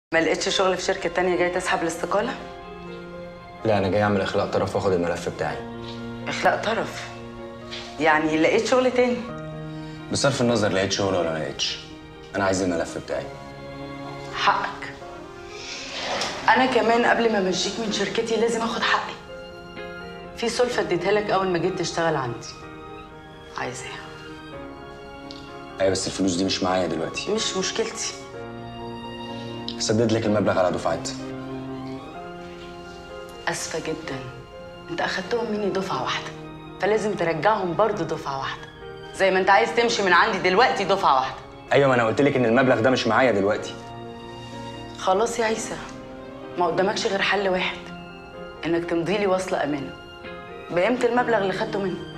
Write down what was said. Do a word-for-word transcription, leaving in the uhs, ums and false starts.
ما لقيتش شغل في شركة تانية جاي تسحب الاستقالة؟ لا، أنا جاي أعمل إخلاء طرف وآخد الملف بتاعي. إخلاء طرف؟ يعني لقيت شغل تاني؟ بصرف النظر لقيت شغل ولا ما لقيتش، أنا عايز الملف بتاعي. حقك. أنا كمان قبل ما أمشيك من شركتي لازم آخد حقي. في سلفة اديتها لك أول ما جيت تشتغل عندي. عايزاها. أيوة، بس الفلوس دي مش معايا دلوقتي. مش مشكلتي. هسدد لك المبلغ على دفعات. أسفة جدا. أنت أخدتهم مني دفعة واحدة، فلازم ترجعهم برضه دفعة واحدة. زي ما أنت عايز تمشي من عندي دلوقتي دفعة واحدة. أيوة، ما أنا قلت لك إن المبلغ ده مش معايا دلوقتي. خلاص يا عيسى، ما قدامكش غير حل واحد، إنك تمضي لي وصل أمانة بقيمة المبلغ اللي خدته مني.